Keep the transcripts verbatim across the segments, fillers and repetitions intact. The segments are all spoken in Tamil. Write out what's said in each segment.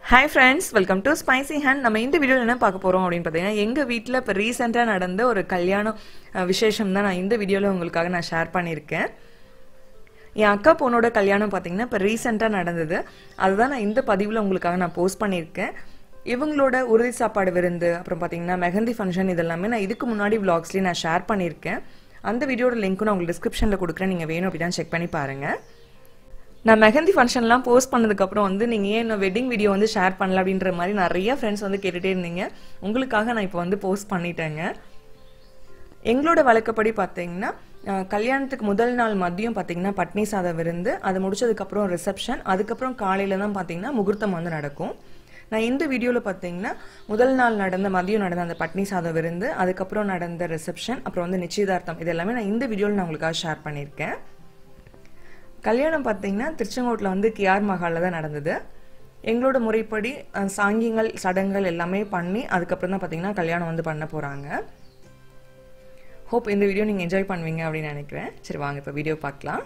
Hi friends, welcome to Spicy Hand. நம்ம இந்த வீடியோல என்ன பார்க்க போறோம் அப்படினு பார்த்தீங்கன்னா எங்க வீட்ல இப்ப ரீசன்ட்டா நடந்த ஒரு கல்யாண விசேஷம் தான் நான் இந்த வீடியோல உங்களுக்காக நான் ஷேர் பண்ணியிருக்கேன். என் அக்கா பொண்ணோட கல்யாணம் பார்த்தீங்கன்னா இப்ப ரீசன்ட்டா நடந்தது. அதுதான் நான் இந்த பதிவுல உங்களுக்காக நான் போஸ்ட் பண்ணியிருக்கேன். இவங்களோட உறுதி சாப்பாடு விருந்து அப்புறம் பார்த்தீங்கன்னா மெஹந்தி ஃபங்க்ஷன் இதெல்லாம் நான் இதுக்கு முன்னாடி vlogsலயே நான் ஷேர் பண்ணியிருக்கேன். அந்த வீடியோட லிங்க் நான் உங்களுக்கு டிஸ்கிரிப்ஷன்ல கொடுக்கிறேன். நீங்க வேணும் அப்படினா செக் பண்ணி பாருங்க. நான் மெஹந்தி ஃபங்க்ஷன்லாம் போஸ்ட் பண்ணதுக்கப்புறம் வந்து நீங்கள் ஏன் இன்னும் வெட்டிங் வீடியோ வந்து ஷேர் பண்ணல அப்படின்ற மாதிரி நிறைய ஃப்ரெண்ட்ஸ் வந்து கேட்டுகிட்டே இருந்தீங்க. உங்களுக்காக நான் இப்போ வந்து போஸ்ட் பண்ணிட்டேங்க. எங்களோட வழக்கப்படி பார்த்தீங்கன்னா கல்யாணத்துக்கு முதல் நாள் மதியம் பார்த்தீங்கன்னா பட்னி சாதம் விருந்து, அது முடிச்சதுக்கப்புறம் ரிசப்ஷன், அதுக்கப்புறம் காலையில் தான் பார்த்தீங்கன்னா முகூர்த்தம் வந்து நடக்கும். நான் இந்த வீடியோவில் பார்த்தீங்கன்னா முதல் நாள் நடந்த மதியம் நடந்த அந்த பட்னி சாதம் விருந்து, அதுக்கப்புறம் நடந்த ரிசப்ஷன், அப்புறம் வந்து நிச்சயதார்த்தம், இது எல்லாமே நான் இந்த வீடியோவில் நான் உங்களுக்காக ஷேர் பண்ணியிருக்கேன். கல்யாணம் பார்த்தீங்கன்னா திருச்செங்கோட்டில் வந்து கேஆர் மஹாலில் தான் நடந்தது. எங்களோட முறைப்படி சாங்கியங்கள் சடங்குகள் எல்லாமே பண்ணி அதுக்கப்புறம் தான் பார்த்தீங்கன்னா கல்யாணம் வந்து பண்ண போகிறாங்க. ஹோப் இந்த வீடியோ நீங்கள் என்ஜாய் பண்ணுவீங்க அப்படின்னு நினைக்கிறேன். சரி வாங்க இப்போ வீடியோ பார்க்கலாம்.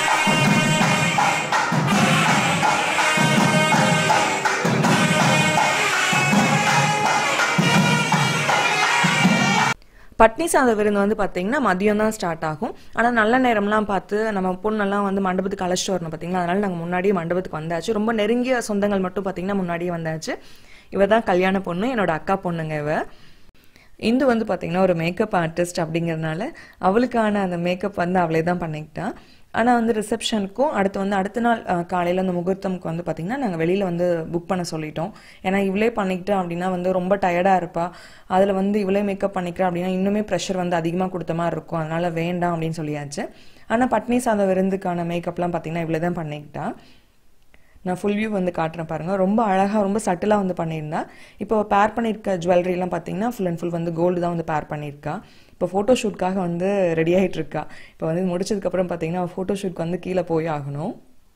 பட்னி சாத விருந்து வந்து பார்த்தீங்கன்னா மதியம் தான் ஸ்டார்ட் ஆகும். ஆனால் நல்ல நேரம்லாம் பார்த்து நம்ம பொண்ணெல்லாம் வந்து மண்டபத்துக்கு அழைச்சிட்டு வரணும் பார்த்தீங்களா, அதனால நாங்கள் முன்னாடியே மண்டபத்துக்கு வந்தாச்சு. ரொம்ப நெருங்கிய சொந்தங்கள் மட்டும் பார்த்தீங்கன்னா முன்னாடியே வந்தாச்சு. இவ தான் கல்யாண பொண்ணு, என்னோட அக்கா பொண்ணுங்க. இவ இந்து வந்து பார்த்தீங்கன்னா ஒரு மேக்கப் ஆர்டிஸ்ட் அப்படிங்கிறதுனால அவளுக்கான அந்த மேக்கப் வந்து அவளே தான் பண்ணிக்கிட்டான். ஆனால் வந்து ரிசப்ஷனுக்கும் அடுத்து வந்து அடுத்த நாள் காலையில் அந்த முகூர்த்தமுக்கு வந்து பார்த்திங்கன்னா நாங்கள் வெளியில் வந்து புக் பண்ண சொல்லிட்டோம். ஏன்னா இவளே பண்ணிக்கிட்டோம் அப்படின்னா வந்து ரொம்ப டயர்டாக இருப்பா, அதில் வந்து இவளே மேக்கப் பண்ணிக்கிறா அப்படின்னா இன்னுமே ப்ரெஷர் வந்து அதிகமாக கொடுத்த மாதிரி இருக்கும், அதனால் வேண்டாம் அப்படின்னு சொல்லியாச்சு. ஆனால் பட்னி சாதம் விருந்துக்கான மேக்கப்லாம் பார்த்திங்கன்னா இவளே தான் பண்ணிக்கிட்டா. நான் ஃபுல் வியூ வந்து காட்டுறேன் பாருங்கள். ரொம்ப அழகாக ரொம்ப சட்டிலாக வந்து பண்ணியிருந்தா. இப்போ பேர் பண்ணியிருக்க ஜுவல்லரிலாம் பார்த்தீங்கன்னா ஃபுல் அண்ட் ஃபுல் வந்து கோல்டு தான் வந்து பேர் பண்ணியிருக்கா. இப்போ ஃபோட்டோ ஷூட்காக வந்து ரெடி ஆகிட்டு இருக்கா. இப்போ வந்து முடிச்சதுக்கப்புறம் பார்த்தீங்கன்னா ஃபோட்டோ ஷூட்க்கு வந்து கீழே போய் ஆகணும்.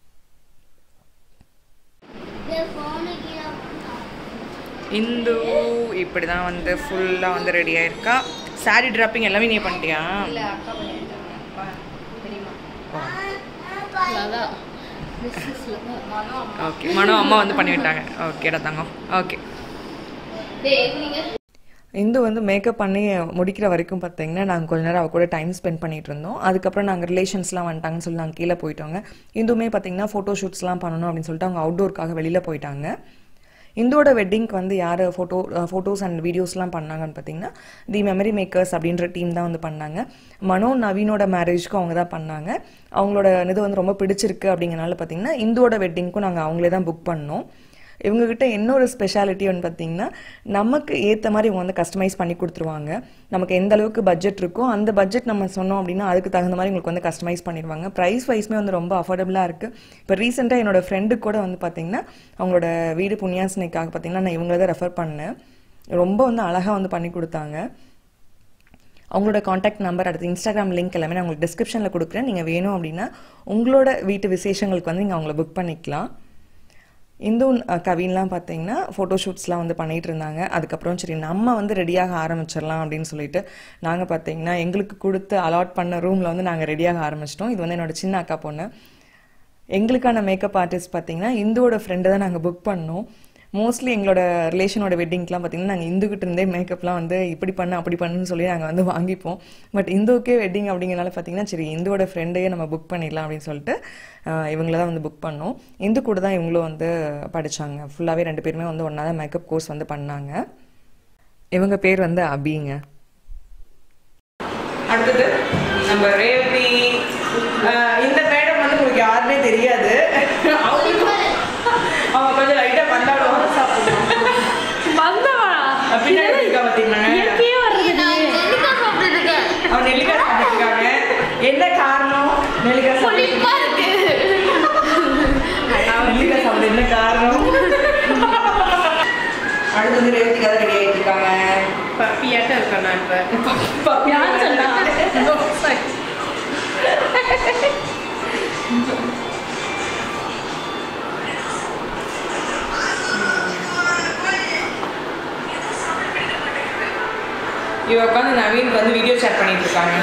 இந்து இப்படி தான் வந்து ஃபுல்லாக வந்து ரெடி ஆயிருக்கா. சாரி ட்ராப்பிங் எல்லாமே நீ பண்ணிட்டியா? ஓகே, மனோ அம்மா வந்து பண்ணி விட்டாங்க. ஓகேடா தங்கம். ஓகே, இந்து வந்து மேக்கப் பண்ணி முடிக்கிற வரைக்கும் பார்த்தீங்கன்னா நாங்கள் கொஞ்ச நேரம் அவ கூட டைம் ஸ்பெண்ட் பண்ணிட்டு இருந்தோம். அதுக்கப்புறம் நாங்கள் ரிலேஷன்ஸ்லாம் வந்துட்டாங்கன்னு சொல்லி நாங்கள் கீழே போயிட்டோங்க. இந்துமே பார்த்தீங்கன்னா ஃபோட்டோ ஷூட்ஸ்லாம் பண்ணணும் அப்படின்னு சொல்லிட்டு அவங்க அவுட்டோருக்காக வெளியில் போயிட்டாங்க. இந்தோட வெட்டிங்க்கு வந்து யார் ஃபோட்டோ ஃபோட்டோஸ் அண்ட் வீடியோஸ்லாம் பண்ணாங்கன்னு பார்த்தீங்கன்னா தி மெமரி மேக்கர்ஸ் அப்படின்ற டீம் தான் வந்து பண்ணாங்க. மனோ நவீனோட மேரேஜ்க்கும் அவங்க தான் பண்ணாங்க. அவங்களோட இது வந்து ரொம்ப பிடிச்சிருக்கு அப்படிங்கிறனால பார்த்தீங்கன்னா இந்தோட வெட்டிங்க்கும் நாங்கள் அவங்களே தான் புக் பண்ணோம். இவங்ககிட்ட இன்னொரு ஸ்பெஷாலிட்டி வந்து பார்த்தீங்கன்னா நமக்கு ஏற்ற மாதிரி இவங்க வந்து கஸ்டமைஸ் பண்ணி கொடுத்துருவாங்க. நமக்கு எந்த அளவுக்கு பட்ஜெட் இருக்கோ அந்த பட்ஜெட் நம்ம சொன்னோம் அப்படின்னா அதுக்கு தகுந்த மாதிரி உங்களுக்கு வந்து கஸ்டமைஸ் பண்ணிடுவாங்க. ப்ரைஸ் வைஸ்மே வந்து ரொம்ப அஃபோர்டபுளாக இருக்குது. இப்போ ரீசெண்டாக என்னோட ஃப்ரெண்டுக்கு கூட வந்து பார்த்தீங்கன்னா அவங்களோட வீடு புண்ணியாசனைக்காக பார்த்தீங்கன்னா நான் இவங்கள தான் ரெஃபர் பண்ணேன். ரொம்ப வந்து அழகாக வந்து பண்ணி கொடுத்தாங்க. அவங்களோட காண்டாக்ட் நம்பர் அடுத்து இன்ஸ்டாகிராம் லிங்க் எல்லாமே நான் உங்களுக்கு டிஸ்கிரிப்ஷனில் கொடுக்குறேன். நீங்கள் வேணும் அப்படின்னா உங்களோட வீட்டு விசேஷங்களுக்கு வந்து நீங்கள் அவங்கள புக் பண்ணிக்கலாம். இந்து கவின்லாம் பார்த்தீங்கன்னா ஃபோட்டோ ஷூட்ஸ்லாம் வந்து பண்ணிகிட்டு இருந்தாங்க. அதுக்கப்புறம் சரி நம்ம வந்து ரெடியாக ஆரம்பிச்சிடலாம் அப்படின்னு சொல்லிட்டு நாங்கள் பார்த்தீங்கன்னா எங்களுக்கு கொடுத்து அலாட் பண்ண ரூமில் வந்து நாங்கள் ரெடியாக ஆரம்பிச்சிட்டோம். இது வந்து என்னோடய சின்ன அக்கா பொண்ணு. எங்களுக்கான மேக்கப் ஆர்டிஸ்ட் பார்த்தீங்கன்னா இந்துவோட ஃப்ரெண்டு தான் நாங்கள் புக் பண்ணோம். மோஸ்ட்லி எங்களோட ரிலேஷனோட வெட்டிங்க்கெலாம் பார்த்தீங்கன்னா நாங்கள் இந்துக்கிட்ட இருந்தே மேக்கப்லாம் வந்து இப்படி பண்ண அப்படி பண்ணுன்னு சொல்லி நாங்கள் வந்து வாங்கிப்போம். பட் இந்துவுக்கே வெட்டிங் அப்படிங்கிறனால பார்த்தீங்கன்னா சரி இந்துவோட ஃப்ரெண்டையே நம்ம புக் பண்ணிடலாம் அப்படின்னு சொல்லிட்டு இவங்கள தான் வந்து புக் பண்ணோம். இந்து கூட தான் இவங்களும் வந்து படித்தாங்க. ஃபுல்லாகவே ரெண்டு பேருமே வந்து ஒன்றா தான் மேக்கப் கோர்ஸ் வந்து பண்ணாங்க. இவங்க பேர் வந்து அபிங்க. அடுத்தது நம்ம ரேவதி. இந்த மேடம் வந்து உங்களுக்கு யாருமே தெரியாது. அவங்க கொஞ்சம் லைட்டாக பந்தாடுவாங்க. அவன் நெல்லிக்காய் சாப்பிட்டுருக்காங்க. என்ன காரணம்? நெல்லிக்காய் சாப்பிட்டு நெல்லிக்காய் சாப்பிட்டு என்ன காரணம்? அடுத்து வந்து ரேவதிக்காக ரெடி ஆகிட்டு இருக்காங்க. பப்பியாட்டம் இருக்கேன் நான். இப்போ பப்பியான்னு சொன்னா இவ உட்காந்து நவீன் வந்து வீடியோ ஷேர் பண்ணிட்டு இருக்காங்க.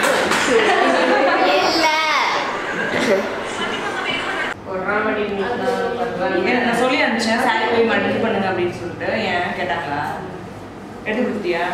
ஒரு ராமடி நான் சொல்லி அனுப்பிச்சேன். போய் மடிச்சு பண்ணுங்க அப்படின்னு சொல்லிட்டு ஏன் கேட்டாங்களா? எடுத்து கொடுத்தியா?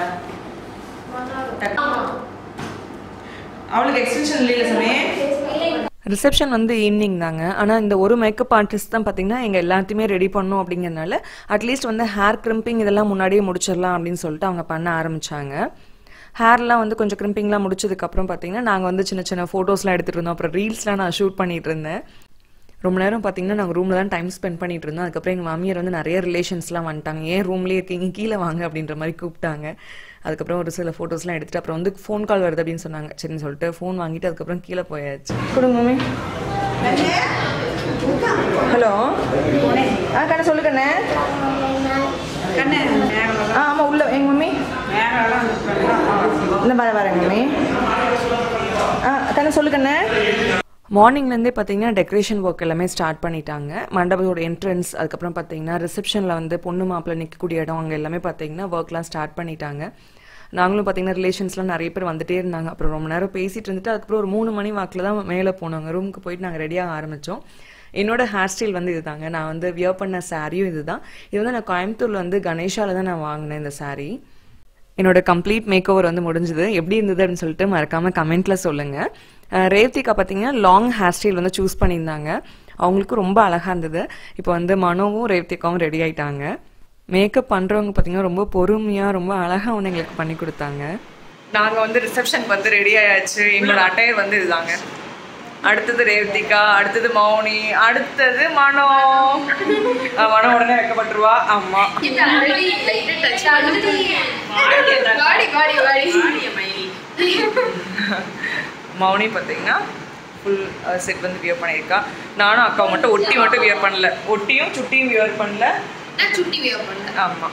அவளுக்கு எக்ஸ்டென்ஷன் இல்லையில சமயம். ரிசப்ஷன் வந்து ஈவினிங் தாங்க. ஆனால் இந்த ஒரு மேக்கப் ஆர்டிஸ்ட் தான் பார்த்தீங்கன்னா எங்கள் எல்லாத்தையுமே ரெடி பண்ணணும் அப்படிங்கிறதுனால அட்லீஸ்ட் வந்து ஹேர் கிரிம்பிங் இதெல்லாம் முன்னாடியே முடிச்சிடலாம் அப்படின்னு சொல்லிட்டு அவங்க பண்ண ஆரம்பித்தாங்க. ஹேர்லாம் வந்து கொஞ்சம் கிரிம்பிங்லாம் முடிச்சதுக்கப்புறம் பார்த்தீங்கன்னா நாங்கள் வந்து சின்ன சின்ன ஃபோட்டோஸ்லாம் எடுத்துகிட்டு இருந்தோம். அப்புறம் ரீல்ஸ்லாம் நான் ஷூட் பண்ணிகிட்டு இருந்தேன். ரொம்ப நேரம் பார்த்தீங்கன்னா நாங்கள் ரூமில் தான் டைம் ஸ்பெண்ட் பண்ணிட்டு இருந்தோம். அதுக்கப்புறம் எங்கள் மாமியார் வந்து நிறைய ரிலேஷன்ஸ்லாம் வந்துட்டாங்க. ஏன் ரூம்லேயே இருக்கீங்க, கீழே வாங்க அப்படின்ற மாதிரி கூப்பிட்டாங்க. அதுக்கப்புறம் ஒரு சில ஃபோட்டோஸ்லாம் எடுத்துகிட்டு அப்புறம் வந்து ஃபோன் கால் வருது அப்படின்னு சொன்னாங்க. சரின்னு சொல்லிட்டு ஃபோன் வாங்கிட்டு அதுக்கப்புறம் கீழே போயாச்சு. கொடுங்க மம்மி. ஹலோ. ஆ கண்ணே சொல்லு கண்ணே. கண்ணே ஆ ஆமாம் உள்ள எங்கள் மம்மி இந்த மாதிரி வரேங்க மம்மி. ஆ கண்ணே சொல்லு கண்ணே. மார்னிங்லேருந்தே பார்த்தீங்கன்னா டெக்கரேஷன் ஒர்க் எல்லாமே ஸ்டார்ட் பண்ணிட்டாங்க. மண்டபத்தோட என்ட்ரன்ஸ், அதுக்கப்புறம் பார்த்தீங்கன்னா ரிசப்ஷனில் வந்து பொண்ணு மாப்பிள்ளை நிற்கக்கூடிய இடம், அங்கே எல்லாமே பார்த்தீங்கன்னா ஒர்க்லாம் ஸ்டார்ட் பண்ணிட்டாங்க. நாங்களும் பார்த்தீங்கன்னா ரிலேஷன்ஸ்லாம் நிறைய பேர் வந்துட்டே இருந்தாங்க. அப்புறம் ரொம்ப நேரம் பேசிகிட்டு இருந்துட்டு அதுக்கப்புறம் ஒரு மூணு மணி வாக்கில் தான் மேலே போனாங்க. ரூமுக்கு போயிட்டு நாங்கள் ரெடியாக ஆரம்பித்தோம். என்னோட ஹேர் ஸ்டைல் வந்து இது தாங்க. நான் வந்து வியர் பண்ண சாரியும் இது தான். இது வந்து நான் கோயம்புத்தூரில் வந்து கணேஷாவில் தான் நான் வாங்கினேன் இந்த சாரீ. என்னோட கம்ப்ளீட் மேக் ஓவர் வந்து முடிஞ்சுது. எப்படி இருந்தது அப்படின்னு சொல்லிட்டு மறக்காமல் கமெண்ட்டில் சொல்லுங்கள். ரேவதிகா பார்த்தீங்கன்னா லாங் ஹேர் ஸ்டைல் வந்து சூஸ் பண்ணியிருந்தாங்க. அவங்களுக்கும் ரொம்ப அழகாக இருந்தது. இப்போ வந்து மனோவும் ரேவதிகாவும் ரெடி ஆகிட்டாங்க. மேக்கப் பண்ணுறவங்க பார்த்தீங்கன்னா ரொம்ப பொறுமையாக ரொம்ப அழகாக வந்து எங்களுக்கு பண்ணி கொடுத்தாங்க. நாங்கள் வந்து ரிசப்ஷனுக்கு வந்து ரெடி ஆயாச்சு. எங்களோட அட்டையர் வந்து இதுதாங்க. அடுத்தது ரேவதிகா, அடுத்தது மௌனி, அடுத்தது மனோ. மனோ உடனே வைக்கப்பட்டுருவா. ஆமா மௌனி பார்த்தீங்கன்னா ஃபுல் செட் வந்து வியர் பண்ணியிருக்கா. நானும் அக்காவை மட்டும் ஒட்டி மட்டும் வியர் பண்ணல. ஒட்டியும் சுட்டியும் வியர் பண்ணல. சுட்டி வியர் பண்ணல. ஆமாம்.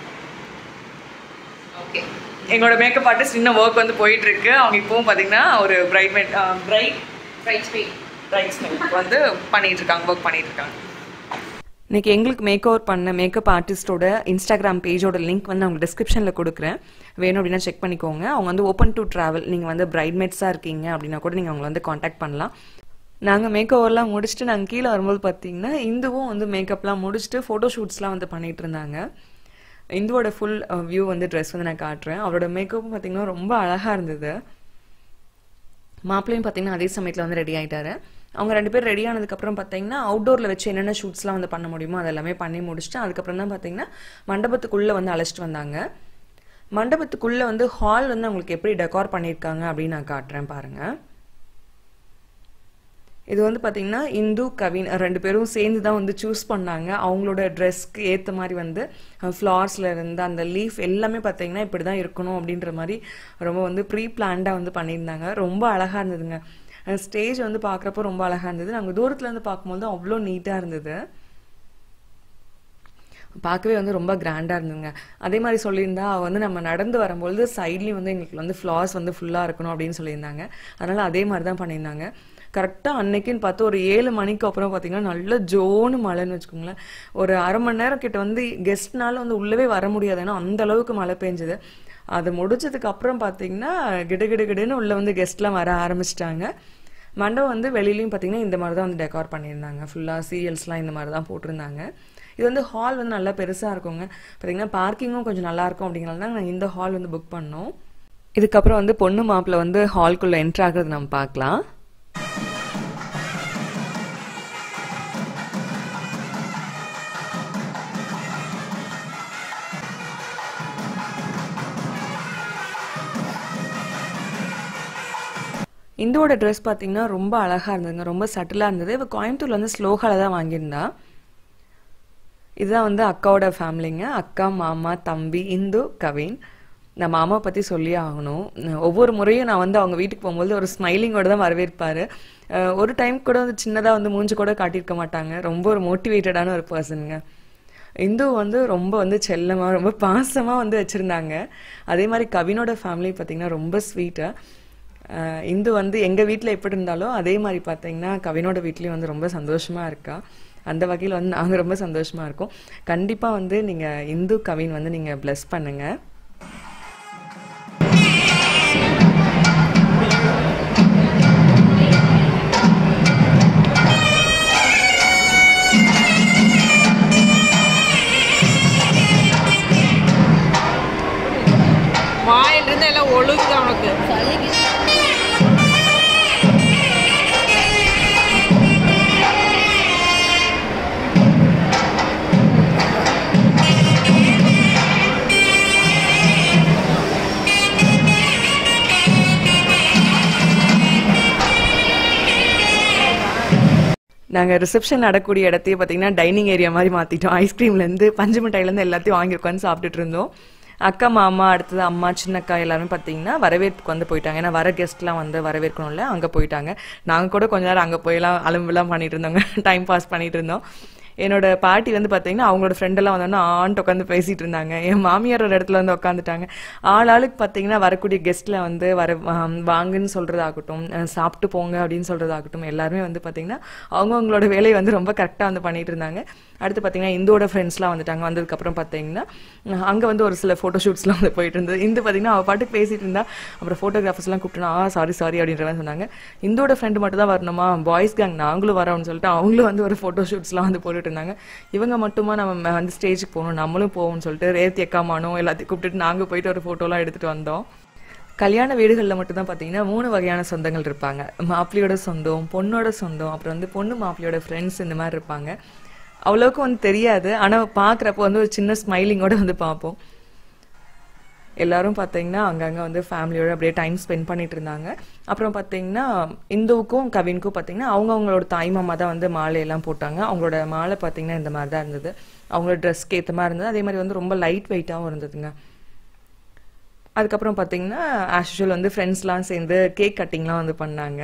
ஓகே. எங்களோட மேக்கப் ஆர்டிஸ்ட் இன்னும் ஒர்க் வந்து போயிட்டு இருக்கு. அவங்க இப்பவும் பார்த்தீங்கன்னா ஒரு பிரைட்மேட் பிரைட் வந்து பண்ணிட்டு இருக்காங்க, ஒர்க் பண்ணிட்டு இருக்காங்க. இன்னைக்கு எங்களுக்கு மேக் ஓவர் பண்ண மேக்கப் ஆர்டிஸ்டோட இன்ஸ்டாகிராம் பேஜோட லிங்க் வந்து அவங்க டிஸ்கிரிப்ஷனில் கொடுக்குறேன். வேணும் அப்படின்னா செக் பண்ணிக்கோங்க. அவங்க வந்து ஓப்பன் டு ட்ராவல். நீங்கள் வந்து பிரைட்மேட்ஸாக இருக்கீங்க அப்படின்னா கூட நீங்கள் அவங்களை வந்து காண்டாக்ட் பண்ணலாம். நாங்கள் மேக் ஓவர்லாம் முடிச்சுட்டு நாங்கள் கீழே வரும்போது பார்த்தீங்கன்னா இந்துவும் வந்து மேக்கப்லாம் முடிச்சுட்டு ஃபோட்டோ ஷூட்ஸ்லாம் வந்து பண்ணிகிட்டு இருந்தாங்க. இந்துவோட ஃபுல் வியூ வந்து ட்ரெஸ் வந்து நான் காட்டுறேன். அவரோட மேக்கப்பும் பார்த்தீங்கன்னா ரொம்ப அழகாக இருந்தது. மாப்பிள்ளையும் பார்த்தீங்கன்னா அதே சமயத்தில் வந்து ரெடி ஆகிட்டாரு. அவங்க ரெண்டு பேர் ரெடி ஆனதுக்கப்புறம் பார்த்தீங்கன்னா அவுட்டோரில் வச்சு என்னென்ன ஷூட்ஸ்லாம் வந்து பண்ண முடியுமோ அதெல்லாமே பண்ணி முடிச்சுட்டு அதுக்கப்புறம் தான் பார்த்தீங்கன்னா மண்டபத்துக்குள்ளே வந்து அழைச்சிட்டு வந்தாங்க. மண்டபத்துக்குள்ளே வந்து ஹால் வந்து அவங்களுக்கு எப்படி டெக்கார் பண்ணியிருக்காங்க அப்படின்னு நான் காட்டுறேன் பாருங்கள். இது வந்து பார்த்தீங்கன்னா இந்து கவின் ரெண்டு பேரும் சேர்ந்து தான் வந்து சூஸ் பண்ணாங்க. அவங்களோட ட்ரெஸ்க்கு ஏற்ற மாதிரி வந்து ஃப்ளார்ஸில் இருந்து அந்த லீஃப் எல்லாமே பார்த்தீங்கன்னா இப்படி தான் இருக்கணும் அப்படின்ற மாதிரி ரொம்ப வந்து ப்ரீ பிளான்டாக வந்து பண்ணியிருந்தாங்க. ரொம்ப அழகாக இருந்ததுங்க. ஸ்டேஜ் வந்து பார்க்குறப்போ ரொம்ப அழகாக இருந்தது. நாங்கள் தூரத்துலேருந்து பார்க்கும்போது அவ்வளோ நீட்டாக இருந்தது. பார்க்கவே வந்து ரொம்ப கிராண்டாக இருந்ததுங்க. அதே மாதிரி சொல்லியிருந்தா அவள் வந்து நம்ம நடந்து வரும்பொழுது சைட்லேயும் வந்து எங்களுக்கு வந்து ஃப்ளார்ஸ் வந்து ஃபுல்லாக இருக்கணும் அப்படின்னு சொல்லியிருந்தாங்க. அதனால் அதே மாதிரி தான் பண்ணியிருந்தாங்க. கரெக்டாக அன்னைக்குன்னு பார்த்து ஒரு ஏழு மணிக்கு அப்புறம் பார்த்தீங்கன்னா நல்ல ஜோனு மழைன்னு வச்சுக்கோங்களேன். ஒரு அரை மணி நேரம் கிட்ட வந்து கெஸ்ட்னால வந்து உள்ளவே வர முடியாது. ஏன்னா அந்த அளவுக்கு மழை பெஞ்சுது. அது முடிச்சதுக்கு அப்புறம் பார்த்தீங்கன்னா கிடு கிடு கிடுன்னு உள்ளே வந்து கெஸ்ட்லாம் வர ஆரம்பிச்சிட்டாங்க. மண்டபம் வந்து வெளியிலையும் பார்த்தீங்கன்னா இந்த மாதிரி தான் வந்து டெக்கார் பண்ணியிருந்தாங்க. ஃபுல்லாக சீரியல்ஸ்லாம் இந்த மாதிரி தான் போட்டிருந்தாங்க. இது வந்து ஹால் வந்து நல்லா பெருசாக இருக்குங்க. பார்த்தீங்கன்னா பார்க்கிங்கும் கொஞ்சம் நல்லாயிருக்கும் அப்படிங்கிறனால தான் நாங்கள் இந்த ஹால் வந்து புக் பண்ணோம். இதுக்கப்புறம் வந்து பொண்ணு மாப்பிள்ளை வந்து ஹால்குள்ளே என்ட்ரு ஆகிறது நம்ம பார்க்கலாம். இந்துவோட ட்ரெஸ் பார்த்தீங்கன்னா ரொம்ப அழகாக இருந்ததுங்க. ரொம்ப சட்டிலாக இருந்தது. இப்போ கோயம்புத்தூரில் வந்து ஸ்லோகாவில் தான் வாங்கியிருந்தா. இதுதான் வந்து அக்காவோட ஃபேமிலிங்க. அக்கா, மாமா, தம்பி, இந்து, கவின். நான் மாமா பற்றி சொல்லியே ஆகணும். ஒவ்வொரு முறையும் நான் வந்து அவங்க வீட்டுக்கு போகும்போது ஒரு ஸ்மைலிங்கோடு தான் வரவேற்பார். ஒரு டைம் கூட வந்து சின்னதாக வந்து மூஞ்சி கூட காட்டியிருக்க மாட்டாங்க. ரொம்ப ஒரு மோட்டிவேட்டடான ஒரு பர்சனுங்க. இந்து வந்து ரொம்ப வந்து செல்லமாக ரொம்ப பாசமாக வந்து வச்சுருந்தாங்க. அதே மாதிரி கவினோட ஃபேமிலி பார்த்திங்கன்னா ரொம்ப ஸ்வீட்டாக. இந்து வந்து எங்கள் வீட்டில் எப்படி இருந்தாலும் அதே மாதிரி பார்த்தீங்கன்னா கவினோட வீட்லேயும் வந்து ரொம்ப சந்தோஷமாக இருக்கா. அந்த வகையில் வந்து நாங்கள் ரொம்ப சந்தோஷமாக இருக்கோம். கண்டிப்பாக வந்து நீங்கள் இந்து கவின் வந்து நீங்கள் ப்ளஸ் பண்ணுங்கள். தொண்டையெல்லாம் ஒழுகுது அவனுக்கு. நாங்கள் ரிசப்ஷன் நடக்கூடிய இடத்தையே பார்த்தீங்கன்னா டைனிங் ஏரியா மாதிரி மாற்றிட்டோம். ஐஸ்கிரீம்லேருந்து பஞ்சு மிட்டாயிலேருந்து எல்லாத்தையும் வாங்கி உட்காந்து சாப்பிட்டுட்டு இருந்தோம். அக்கா மாமா அடுத்தது அம்மா சின்னக்கா எல்லாருமே பார்த்தீங்கன்னா வரவேற்புக்கு வந்து போயிட்டாங்க. ஏன்னா வர கெஸ்ட்லாம் வந்து வரவேற்கணும்ல, அங்கே போயிட்டாங்க. நாங்கள் கூட கொஞ்ச நேரம் அங்கே போயெல்லாம் அலும்புலாம் பண்ணிட்டு இருந்தோங்க, டைம் பாஸ் பண்ணிட்டு இருந்தோம். என்னோட பாட்டி வந்து பார்த்தீங்கன்னா அவங்களோட ஃப்ரெண்டெல்லாம் வந்தோன்னா ஆன்ட்டு உட்காந்து பேசிகிட்டு இருந்தாங்க. என் மாமியார் ஒரு இடத்துல வந்து உட்காந்துட்டாங்க. ஆள் ஆளுக்கு பார்த்தீங்கன்னா வரக்கூடிய கெஸ்ட்டில் வந்து வர வாங்குன்னு சொல்கிறதாகட்டும், சாப்பிட்டு போங்க அப்படின்னு சொல்கிறதாகட்டும், எல்லாருமே வந்து பார்த்தீங்கன்னா அவங்கவுங்களோட வேலையை வந்து ரொம்ப கரெக்டாக வந்து பண்ணிட்டு இருந்தாங்க. அடுத்து பார்த்தீங்கன்னா இந்தோட ஃப்ரெண்ட்ஸ்லாம் வந்துட்டாங்க. வந்ததுக்கப்புறம் பார்த்தீங்கன்னா அங்கே வந்து ஒரு சில ஃபோட்டோ ஷூட்ஸ்லாம் வந்து போயிட்டு இருந்தது. இந்து பார்த்தீங்கன்னா அவள் பாட்டுக்கு பேசிகிட்டு இருந்தா. அப்புறம் ஃபோட்டோகிராஃபர்ஸ்லாம் கூப்பிட்டுனா ஆ சாரி சாரி அப்படின்ற மாதிரி சொன்னாங்க. இந்தோட ஃப்ரெண்டு மட்டும் தான் வரணுமா, பாய்ஸ் கேங் நாங்களும் வரோம்னு சொல்லிட்டு அவங்களும் வந்து ஒரு ஃபோட்டோ ஷூட்ஸ்லாம் வந்து போட்டுட்டு இருந்தாங்க. இவங்க மட்டுமா நம்ம வந்து ஸ்டேஜுக்கு போகணும், நம்மளும் போவோம்னு சொல்லிட்டு ரேத்தி அக்காமானோ எல்லாத்தையும் கூப்பிட்டுட்டு நாங்கள் போயிட்டு ஒரு ஃபோட்டோலாம் எடுத்துகிட்டு வந்தோம். கல்யாண வீடுகளில் மட்டும்தான் பார்த்தீங்கன்னா மூணு வகையான சொந்தங்கள் இருப்பாங்க. மாப்பிள்ளையோட சொந்தம், பொண்ணோட சொந்தம், அப்புறம் வந்து பொண்ணு மாப்பிள்ளையோட ஃப்ரெண்ட்ஸ், இந்த மாதிரி இருப்பாங்க. அவ்வளோக்கும் வந்து தெரியாது, ஆனால் பார்க்குறப்போ வந்து ஒரு சின்ன ஸ்மைலிங்கோட வந்து பார்ப்போம். எல்லாரும் பார்த்தீங்கன்னா அங்கங்கே வந்து ஃபேமிலியோட அப்படியே டைம் ஸ்பெண்ட் பண்ணிட்டு இருந்தாங்க. அப்புறம் பார்த்தீங்கன்னா இந்துவுக்கும் கவினுக்கும் பார்த்தீங்கன்னா அவங்கவுங்களோட தாய் மாமா தான் வந்து மாலையெல்லாம் போட்டாங்க. அவங்களோட மாலை பார்த்தீங்கன்னா இந்த மாதிரி தான் இருந்தது. அவங்களோட ட்ரெஸ்க்கு ஏற்ற மாதிரி இருந்தது. அதே மாதிரி வந்து ரொம்ப லைட் வெயிட்டாகவும் இருந்ததுங்க. அதுக்கப்புறம் பார்த்தீங்கன்னா ஆஸ் யூஷுவல் வந்து ஃப்ரெண்ட்ஸ்லாம் சேர்ந்து கேக் கட்டிங்லாம் வந்து பண்ணாங்க.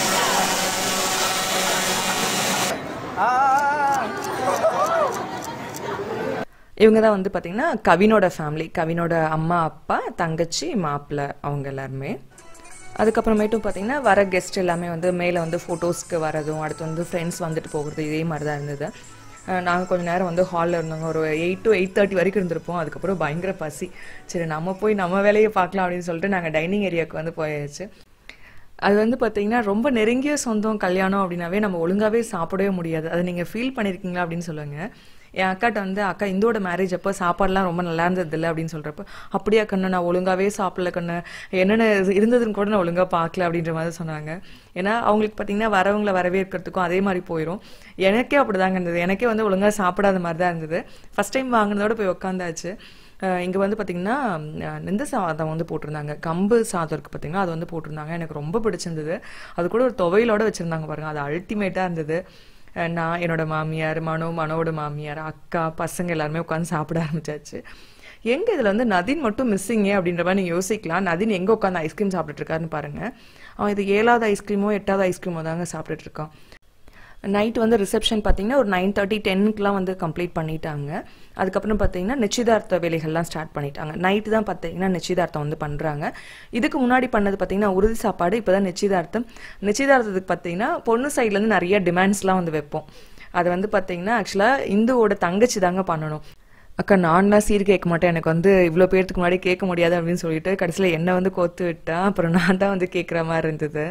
இவங்க தான் வந்து பார்த்தீங்கன்னா கவினோட ஃபேமிலி, கவினோட அம்மா அப்பா தங்கச்சி மாப்பிள்ளை அவங்க எல்லாருமே. அதுக்கப்புறமேட்டும் பார்த்தீங்கன்னா வர கெஸ்ட் எல்லாமே வந்து மேலே வந்து ஃபோட்டோஸ்க்கு வரதும், அடுத்து வந்து ஃப்ரெண்ட்ஸ் வந்துட்டு போகிறது, இதே மாதிரி தான் இருந்தது. நாங்கள் கொஞ்சம் நேரம் வந்து ஹாலில் இருந்தோங்க. ஒரு எயிட் டு எயிட் தேர்ட்டி வரைக்கும் இருந்திருப்போம். அதுக்கப்புறம் பயங்கர பசி. சரி நம்ம போய் நம்ம வேலையை பார்க்கலாம் அப்படின்னு சொல்லிட்டு நாங்கள் டைனிங் ஏரியாவுக்கு வந்து போயாச்சு. அது வந்து பார்த்தீங்கன்னா ரொம்ப நெருங்கிய சொந்தம் கல்யாணம் அப்படின்னாவே நம்ம ஒழுங்காகவே சாப்பிடவே முடியாது. அதை நீங்கள் ஃபீல் பண்ணியிருக்கீங்களா அப்படின்னு சொல்லுங்கள். என் அக்காட்ட வந்து அக்கா இந்தோட மேரேஜ் அப்போ சாப்பாடுலாம் ரொம்ப நல்லா இருந்தது இல்லை அப்படின்னு சொல்கிறப்ப, அப்படியா கண்ணு நான் ஒழுங்காகவே சாப்பிடல கண்ணு, என்னென்ன இருந்ததுன்னு கூட நான் ஒழுங்காக பார்க்கல அப்படின்ற மாதிரி சொன்னாங்க. ஏன்னா அவங்களுக்கு பார்த்தீங்கன்னா வரவங்களை வரவேற்கிறதுக்கும் அதே மாதிரி போயிடும். எனக்கே அப்படி தாங்க இருந்தது. எனக்கே வந்து ஒழுங்காக சாப்பிடாத மாதிரி தான் இருந்தது. ஃபஸ்ட் டைம் வாங்கினதோட போய் உட்காந்தாச்சு. இங்கே வந்து பார்த்திங்கன்னா நெந்த சாதம் வந்து போட்டிருந்தாங்க, கம்பு சாதம் இருக்குது பார்த்திங்கன்னா, அது வந்து போட்டிருந்தாங்க. எனக்கு ரொம்ப பிடிச்சிருந்தது. அது கூட ஒரு துவையிலோடு வச்சுருந்தாங்க பாருங்கள், அது அல்டிமேட்டாக இருந்தது. நான் என்னோட மாமியார், மனோ மனோட மாமியார், அக்கா, பசங்க எல்லாருமே உட்காந்து சாப்பிட ஆரம்பிச்சாச்சு. எங்கே இதில் வந்து நதின் மட்டும் மிஸ்ஸிங்கே அப்படின்ற மாதிரி நீங்கள் யோசிக்கலாம். நதின் எங்கே உட்காந்து ஐஸ்கிரீம் சாப்பிட்டுருக்காருன்னு பாருங்கள். அவன் இது ஏழாவது ஐஸ்கிரீமோ எட்டாவது ஐஸ்கிரீமோ தாங்க சாப்பிட்டுட்ருக்கான். நைட் வந்து ரிசப்ஷன் பார்த்தீங்கன்னா ஒரு நைன் தேர்ட்டி டென்னுக்குலாம் வந்து கம்ப்ளீட் பண்ணிட்டாங்க. அதுக்கப்புறம் பார்த்தீங்கன்னா நிச்சயதார்த்த வேலைகள்லாம் ஸ்டார்ட் பண்ணிட்டாங்க. நைட்டு தான் பார்த்தீங்கன்னா நிச்சயதார்த்தம் வந்து பண்ணுறாங்க. இதுக்கு முன்னாடி பண்ணது பார்த்தீங்கன்னா உறுதி சாப்பாடு, இப்போ தான் நிச்சயதார்த்தம். நிச்சயதார்த்தத்துக்கு பார்த்தீங்கன்னா பொண்ணு சைட்லேருந்து நிறைய டிமாண்ட்ஸ்லாம் வந்து வைப்போம். அது வந்து பார்த்தீங்கன்னா ஆக்சுவலாக இந்துவோட தங்கச்சி தாங்க பண்ணணும். அக்கா நான்லாம் சீர் கேட்க மாட்டேன், எனக்கு வந்து இவ்வளோ பேர்த்துக்கு முன்னாடி கேட்க முடியாது அப்படின்னு சொல்லிட்டு கடைசியில் என்னை வந்து கோத்து விட்டா. அப்புறம் நான் தான் வந்து கேட்குற மாதிரி இருந்தது.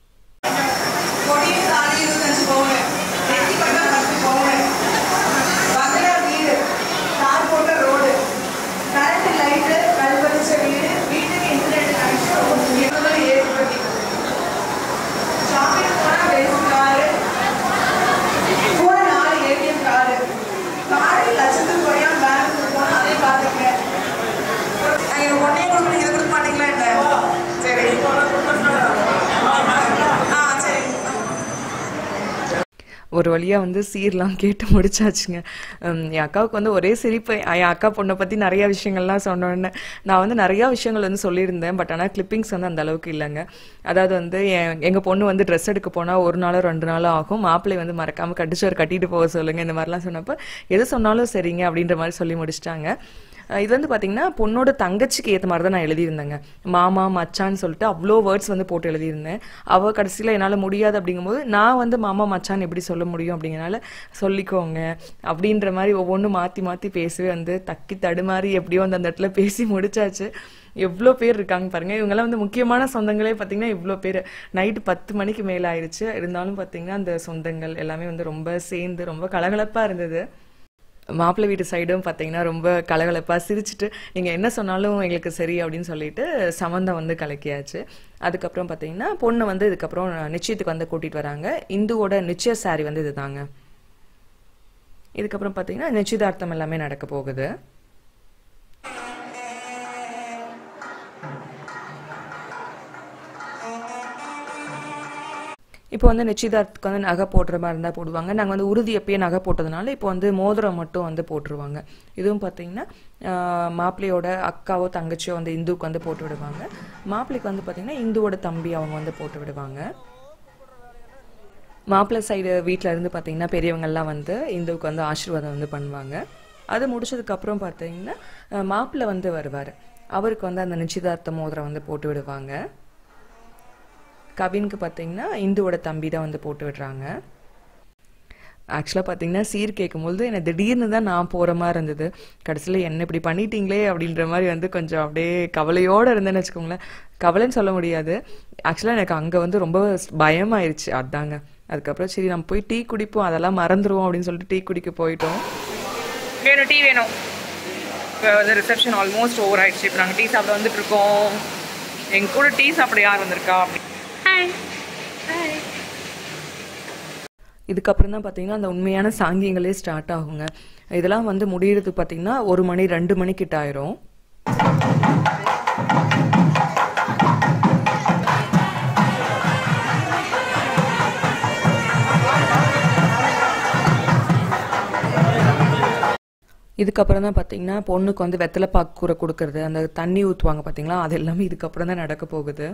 ஒரு வழியாக வந்து சீர்லாம் கேட்டு முடிச்சாச்சுங்க. என் அக்காவுக்கு வந்து ஒரே சிரிப்பு. என் அக்கா பொண்ணை பற்றி நிறையா விஷயங்கள்லாம் சொன்னோன்னே நான் வந்து நிறையா விஷயங்கள் வந்து சொல்லியிருந்தேன். பட் ஆனால் கிளிப்பிங்ஸ் வந்து அந்த அளவுக்கு இல்லைங்க. அதாவது வந்து என் எங்கள் பொண்ணு வந்து ட்ரெஸ் எடுக்க போனால் ஒரு நாளோ ரெண்டு நாளோ ஆகும், மாப்பிள்ளை வந்து மறக்காமல் கட்டிச்சோர் கட்டிட்டு போக சொல்லுங்கள், இந்த மாதிரிலாம் சொன்னப்போ எது சொன்னாலும் சரிங்க அப்படின்ற மாதிரி சொல்லி முடிச்சிட்டாங்க. இது வந்து பார்த்தீங்கன்னா பொண்ணோட தங்கச்சிக்கு ஏற்ற மாதிரி தான் நான் எழுதியிருந்தேங்க. மாமா மச்சான்னு சொல்லிட்டு அவ்வளோ வேர்ட்ஸ் வந்து போட்டு எழுதியிருந்தேன். அவள் கடைசியில் என்னால் முடியாது அப்படிங்கும்போது நான் வந்து மாமா மச்சான் எப்படி சொல்ல முடியும் அப்படிங்கிறனால சொல்லிக்கோங்க அப்படின்ற மாதிரி ஒவ்வொன்றும் மாற்றி மாற்றி பேசவே வந்து தக்கி தடுமாறி எப்படியோ வந்து அந்த இடத்துல பேசி முடிச்சாச்சு. எவ்வளோ பேர் இருக்காங்க பாருங்கள். இவங்கெல்லாம் வந்து முக்கியமான சொந்தங்களே பார்த்திங்கன்னா இவ்வளோ பேர். நைட்டு பத்து மணிக்கு மேலே ஆயிடுச்சு. இருந்தாலும் பார்த்திங்கன்னா அந்த சொந்தங்கள் எல்லாமே வந்து ரொம்ப சேர்ந்து ரொம்ப கலகலப்பாக இருந்தது. மாப்பிள்ளை வீட்டு சைடும் பார்த்தீங்கன்னா ரொம்ப கலகலப்பாக சிரிச்சுட்டு நீங்கள் என்ன சொன்னாலும் எங்களுக்கு சரி அப்படின்னு சொல்லிட்டு சம்மந்தம் வந்து கலக்கியாச்சு. அதுக்கப்புறம் பார்த்தீங்கன்னா பொண்ணு வந்து இதுக்கப்புறம் நிச்சயத்துக்கு வந்து கூட்டிகிட்டு வராங்க. இந்துவோட நிச்சய சாரி வந்து இதுதாங்க. இதுக்கப்புறம் பார்த்தீங்கன்னா நிச்சயதார்த்தம் எல்லாமே நடக்க போகுது. இப்போ வந்து நிச்சயதார்த்தத்துக்கு வந்து நகை போடுற மாதிரி இருந்தால் போடுவாங்க. நாங்கள் வந்து உறுதி எப்பயே நகை போட்டதுனால இப்போ வந்து மோதிரம் மட்டும் வந்து போட்டுருவாங்க. இதுவும் பார்த்தீங்கன்னா மாப்பிள்ளையோட அக்காவோ தங்கச்சியோ வந்து இந்துவுக்கு வந்து போட்டு விடுவாங்க. மாப்பிள்ளைக்கு வந்து பார்த்தீங்கன்னா இந்துவோட தம்பி அவங்க வந்து போட்டு விடுவாங்க. மாப்பிள்ளை சைடு வீட்டில் இருந்து பார்த்தீங்கன்னா பெரியவங்கள்லாம் வந்து இந்துவுக்கு வந்து ஆசீர்வாதம் வந்து பண்ணுவாங்க. அது முடிச்சதுக்கப்புறம் பார்த்தீங்கன்னா மாப்பிள்ளை வந்து வருவார். அவருக்கு வந்து அந்த நிச்சயதார்த்த மோதிரம் வந்து போட்டு விடுவாங்க. கவினுக்கு பார்த்தீங்கன்னா இந்துவோட தம்பி தான் வந்து போட்டு விடுறாங்க. ஆக்சுவலாக பார்த்தீங்கன்னா சீர் கேட்கும்போது என்னை திடீர்னு தான் நான் போகிற மாதிரி இருந்தது. கடைசியில் என்ன இப்படி பண்ணிட்டீங்களே அப்படின்ற மாதிரி வந்து கொஞ்சம் அப்படியே கவலையோடு இருந்தேன்னு வச்சுக்கோங்களேன். கவலைன்னு சொல்ல முடியாது. ஆக்சுவலாக எனக்கு அங்கே வந்து ரொம்ப பயமாயிருச்சு. அதாங்க. அதுக்கப்புறம் சரி நம்ம போய் டீ குடிப்போம், அதெல்லாம் மறந்துடுவோம் அப்படின்னு சொல்லிட்டு டீ குடிக்க போயிட்டோம். வேணும் டீ வேணும். இப்போ வந்து ரிசப்ஷன் ஆல்மோஸ்ட் ஓவர் ஆயிடுச்சு. இப்போ நாங்கள் டீ சாப்பிட வந்துட்டு இருக்கோம். எங்கள் கூட டீ சாப்பிட யார் வந்திருக்கா அப்படி. இதுக்கப்புறம் தான் பார்த்தீங்கன்னா அந்த உண்மையான சாங்கியங்களே ஸ்டார்ட் ஆகுங்க. இதெல்லாம் வந்து முடியறதுக்கு பார்த்தீங்கன்னா ஒரு மணி ரெண்டு மணிக்கிட்ட ஆயிரும். இதுக்கப்புறம் தான் பார்த்தீங்கன்னா பொண்ணுக்கு வந்து வெத்தலை பாக்கு கூரை கொடுக்கறது, அந்த தண்ணி ஊற்றுவாங்க பார்த்தீங்களா, அது எல்லாமே இதுக்கப்புறம் தான் நடக்க போகுது.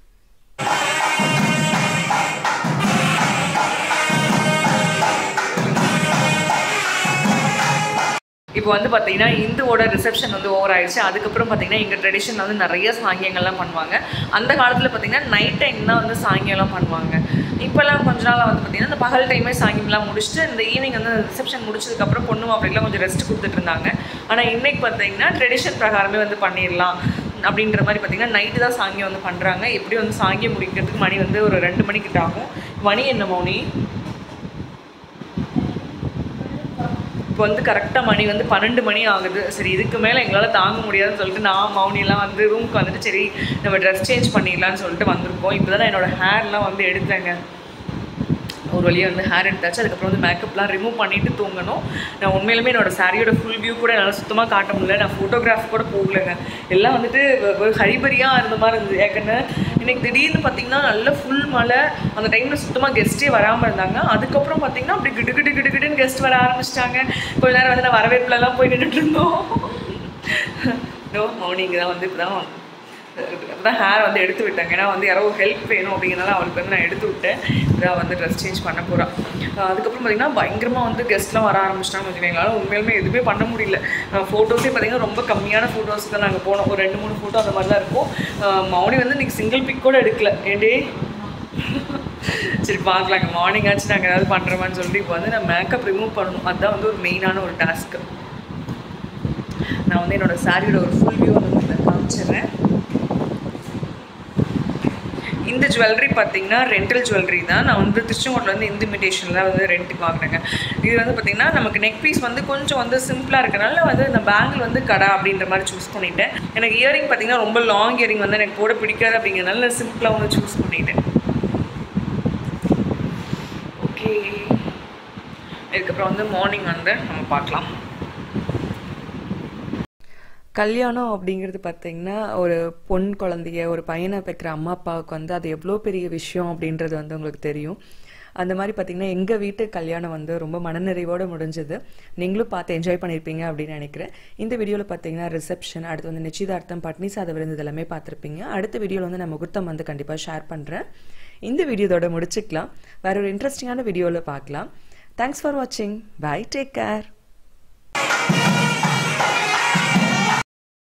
இப்போ வந்து பார்த்தீங்கன்னா இந்துவோட ரிசப்ஷன் வந்து ஓவர் ஆயிடுச்சு. அதுக்கப்புறம் பார்த்தீங்கன்னா எங்கள் ட்ரெடிஷனில் வந்து நிறைய சாங்கியங்கள்லாம் பண்ணுவாங்க. அந்த காலத்தில் பார்த்தீங்கன்னா நைட் டைம் தான் வந்து சாங்கியம்லாம் பண்ணுவாங்க. இப்போல்லாம் கொஞ்ச நாள் வந்து பார்த்தீங்கன்னா இந்த பகல் டைமே சாங்கியம்லாம் முடிச்சுட்டு இந்த ஈவினிங் வந்து ரிசப்ஷன் முடிச்சதுக்கப்புறம் பொண்ணு மாப்பிள்ளைலாம் கொஞ்சம் ரெஸ்ட் கொடுத்துட்டு இருந்தாங்க. ஆனால் இன்னைக்கு பார்த்தீங்கன்னா ட்ரெடிஷன் பிரகாரமே வந்து பண்ணிடலாம் அப்படின்ற மாதிரி பார்த்தீங்கன்னா நைட்டு தான் சாங்கியம் வந்து பண்ணுறாங்க. எப்படி வந்து சாங்கியம் முடிக்கிறதுக்கு மணி வந்து ஒரு ரெண்டு மணிக்கிட்ட ஆகும். மணி என்ன மௌனி? இப்போ வந்து கரெக்டாக மணி வந்து பன்னெண்டு மணி ஆகுது. சரி இதுக்கு மேலே எங்களால் தாங்க முடியாதுன்னு சொல்லிட்டு நான் மௌனிலாம் வந்து ரூமுக்கு வந்துட்டு சரி நம்ம ட்ரெஸ் சேஞ்ச் பண்ணிடலான்னு சொல்லிட்டு வந்திருக்கோம். இப்போ தான் நான் என்னோடய ஹேர்லாம் வந்து எடுத்தேங்க. ஒரு வழியாக வந்து ஹேர் எடுத்தாச்சு. அதுக்கப்புறம் வந்து மேக்கப்லாம் ரிமூவ் பண்ணிவிட்டு தூங்கணும். நான் உண்மையிலுமே என்னோடய சாரியோட ஃபுல் வியூ கூட என்னால் சுத்தமாக காட்ட முடியல. நான் ஃபோட்டோகிராஃப் கூட போகலைங்க. எல்லாம் வந்துட்டு ஒரு ஹரிபரியாக இருந்த மாதிரி இருந்தது. ஏற்கனவே இன்றைக்கி திடீர்னு பார்த்திங்கன்னா நல்ல ஃபுல் மழை. அந்த டைமில் சுத்தமாக கெஸ்ட்டே வராமல் இருந்தாங்க. அதுக்கப்புறம் பார்த்திங்கன்னா அப்படி கிடு கிடு கிடு கிடுன்னு கெஸ்ட் வர ஆரம்பிச்சிட்டாங்க. கொஞ்ச நேரம் வந்து நான் வரவேற்புலலாம் போய் நின்றுட்டு இருந்தோம். நோ மௌனிங்க தான் வந்து இப்போ தான் தான் ஹேர் வந்து எடுத்து விட்டாங்க. ஏன்னா வந்து யாரோ ஹெல்ப் வேணும் அப்படிங்கிறனால அவளுக்கு வந்து நான் எடுத்து விட்டேன். இதான் வந்து ட்ரெஸ் சேஞ்ச் பண்ண போகிறான். அதுக்கப்புறம் பார்த்திங்கன்னா பயங்கரமாக வந்து கெஸ்ட்லாம் வர ஆரம்பிச்சிட்டாங்க. வச்சுக்கோங்க எங்களால் உண்மையிலுமே எதுவுமே பண்ண முடியல. ஃபோட்டோஸே பார்த்திங்கன்னா ரொம்ப கம்மியான ஃபோட்டோஸ் தான் நாங்கள் போனோம். ஒரு ரெண்டு மூணு ஃபோட்டோ அந்த மாதிரி தான் இருக்கும். மௌனி வந்து இன்றைக்கி சிங்கிள் பிக் கூட எடுக்கல. ஏண்டே சரி பார்க்கலாங்க மார்னிங் ஆச்சு நாங்கள் ஏதாவது பண்ணுறோமான்னு சொல்லிட்டு இப்போ வந்து நான் மேக்கப் ரிமூவ் பண்ணணும். அதுதான் வந்து ஒரு மெயினான ஒரு டாஸ்க்கு. நான் வந்து என்னோடய சாரியோட ஒரு ஃபுல் வியூ வந்து காமிச்சிடுறேன். இந்த ஜுவல்லரி பார்த்தீங்கன்னா ரெண்டல் ஜுவல்லரி தான். நான் வந்து திருச்செங்கோட்டில் வந்து இந்த இமிடேஷனில் வந்து ரெண்ட்டுக்கு வாங்கினேங்க. இது வந்து பார்த்திங்கன்னா நமக்கு நெக் பீஸ் வந்து கொஞ்சம் வந்து சிம்பிளாக இருக்கனால வந்து இந்த பேங்கிள் வந்து கடை அப்படின்ற மாதிரி சூஸ் பண்ணிட்டேன். எனக்கு இயரிங் பார்த்திங்கன்னா ரொம்ப லாங் இயரிங் வந்து எனக்கு போட பிடிக்காது அப்படிங்கிறனால நான் சிம்பிளாக வந்து சூஸ் பண்ணிட்டேன். ஓகே இதுக்கப்புறம் வந்து மார்னிங் வந்து நம்ம பார்க்கலாம். கல்யாணம் அப்படிங்கிறது பார்த்தீங்கன்னா ஒரு பொன் குழந்தைய ஒரு பையனை பெற்ற அம்மா அப்பாவுக்கு வந்து அது எவ்வளோ பெரிய விஷயம் அப்படின்றது வந்து உங்களுக்கு தெரியும். அந்த மாதிரி பார்த்தீங்கன்னா எங்கள் வீட்டு கல்யாணம் வந்து ரொம்ப மனநிறைவோடு முடிஞ்சது. நீங்களும் பார்த்து என்ஜாய் பண்ணியிருப்பீங்க அப்படின்னு நினைக்கிறேன். இந்த வீடியோவில் பார்த்தீங்கன்னா ரிசப்ஷன், அடுத்து வந்து நிச்சயதார்த்தம், பட்னி சாத விருந்து எல்லாமே பார்த்துருப்பீங்க. அடுத்த வீடியோவில் வந்து நான் முகூர்த்தம் வந்து கண்டிப்பாக ஷேர் பண்ணுறேன். இந்த வீடியோதோட முடிச்சுக்கலாம். வேற ஒரு இன்ட்ரெஸ்டிங்கான வீடியோவில் பார்க்கலாம். தேங்க்ஸ் ஃபார் வாட்சிங். Bye, take care.